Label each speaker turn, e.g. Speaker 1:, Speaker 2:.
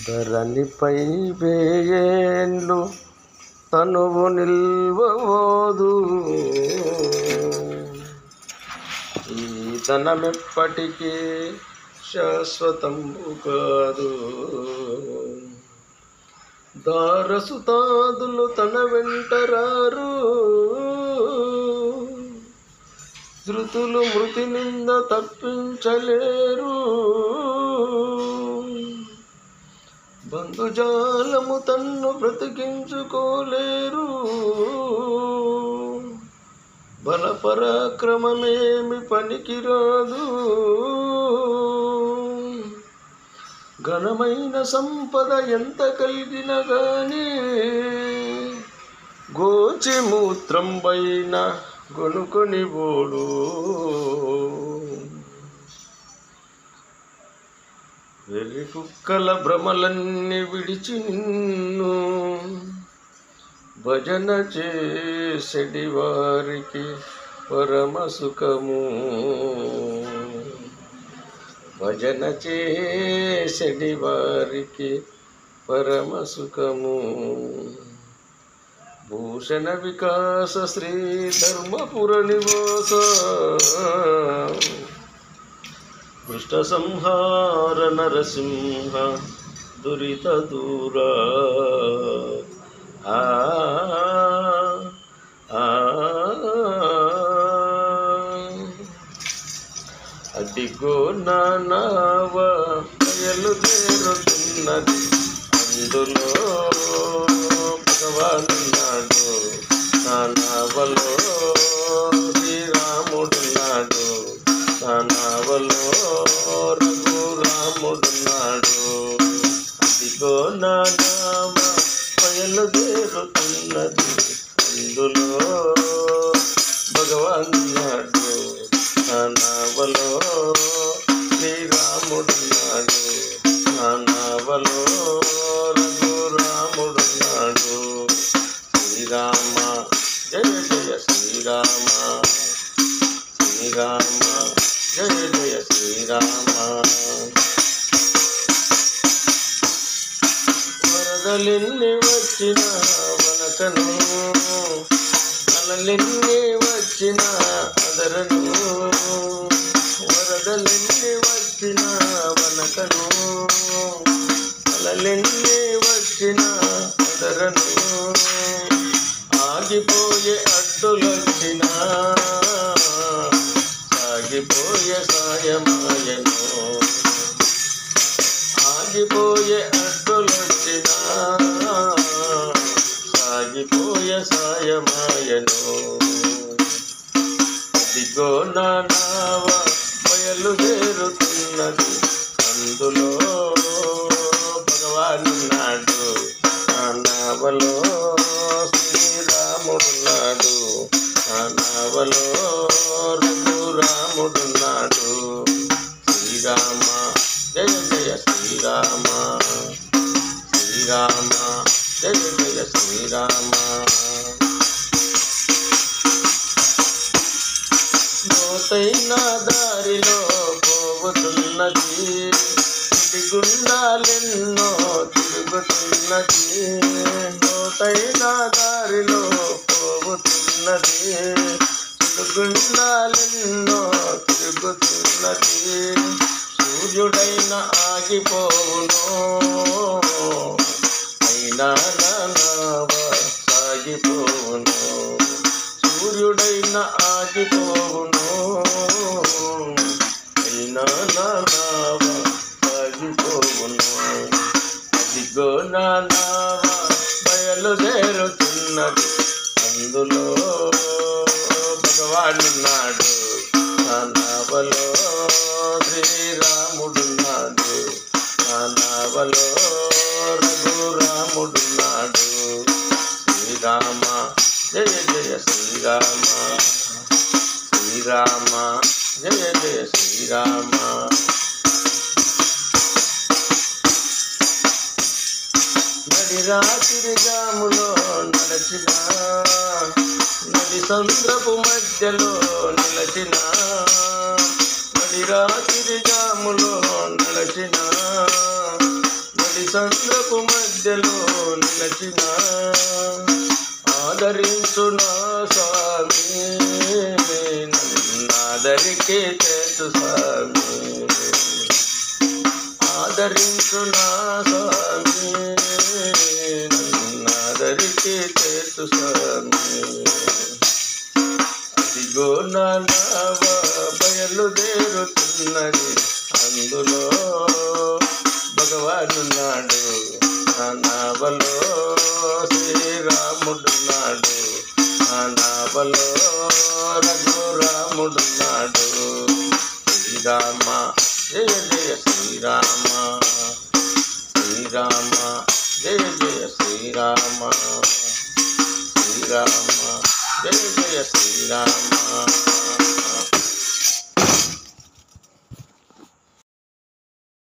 Speaker 1: ధరణిపై వేయేండ్లు తనువు నిల్వబోదు, ఈ ధనమెప్పటికీ శాశ్వతంబు కాదు. దారసుతాదులు తన వెంటరారు, ధృతులు మృతి నింద తప్పించలేరు. బంధుజాలము తన్ను బ్రతికించుకోలేరు, బలపరాక్రమమేమి పనికిరాదు. ఘనమైన సంపద ఎంత కలిగిన గాని, గోచి మూత్రం పైన గొనుకొని పోడు. వెర్రి కుక్కల భ్రమలన్నీ విడిచి నిన్ను భజన చేసెడి వారికి పరమ సుఖము. భజన చేసెడి వారికి పరమ సుఖము. భూషణ వికాస శ్రీ ధర్మపుర నివాస, దుష్ట సంహార నరసింహ దురిత దూరా. అదిగో నా నావ బయలుదేరుతున్నది, అందులో భగవానున్నాడు. నా నావలో శ్రీరాముడున్నాడు, నా నావలో రఘురాముడున్నాడు. అదిగో నా నావ బయలుదేరుతున్నది, అందులో భగవానున్నాడు. నా నావలో శ్రీరాముడున్నాడు, నా నావలో రఘురాముడున్నాడు. శ్రీరామ జయ జయ శ్రీరామ, శ్రీరామ జయ జయ శ్రీరామ. వరదలెన్ని వచ్చిన వనకను, అలలెన్ని వచ్చిన అదరను. వరదలెన్ని వచ్చిన వనకను, అలలెన్ని వచ్చిన అదరను. ఆగిపోయే అడ్డులొచ్చిన సాగిపోయే సాయమాయను. ఆగిపోయే అడ్డులొచ్చిన సాగిపోయే సాయమాయను. అదిగో నా నావ బయలుదేరుతున్నది, అందులో భగవానున్నాడు. నా నావలో శ్రీరాముడున్నాడు, నా నావలో రఘురాముడున్నాడు. శ్రీరామ జయ జయ శ్రీరామ, శ్రీరామ జయ జయ శ్రీరామ. లోతైన దారిలో పోవుతున్నది, గుండాలెన్నో తిరుగుతున్నది. లోతైన దారిలో పోవుతున్నది, గుండాలెన్నో తిరుగుతున్నది. సూర్యుడైన ఆగిపోవును, అయినా నా నావ సాగిపోవును. సూర్యుడైన ఆగిపోవును, అయినా నా నావ సాగిపోవును. అదిగో నా నావ బయలుదేరుతున్నది, అందులో భగవానున్నాడు. నా నావలో శ్రీరాముడున్నాడు, నా నావలో రఘురాముడున్నాడు. శ్రీరామ జయ జయ శ్రీరామ, శ్రీరామ జయ జయ శ్రీరామ. నడి రాత్రి జాములో నడచిన, నడి సంద్రపు మధ్యలో నిలచిన. నడి రాత్రి జాములో నడచిన, నడి సంద్రపు మధ్యలో నిలచిన ఆదరించు నా స్వామి, నన్నాదరికి చేర్చు స్వామి, ఆదరించు నా స్వామి, నన్నాదరికి చేర్చు స్వామి. అదిగో నా నావ బయలుదేరుతున్నది, అందులో భగవానున్నాడు, ఆ నావలో శ్రీరాముడున్నాడు, ఆ నావలో రఘురాముడున్నాడు. శ్రీరామ జయ జయ శ్రీరామ, శ్రీరామ జయ జయ శ్రీరామ, శ్రీరామ జయ జయ శ్రీరామ.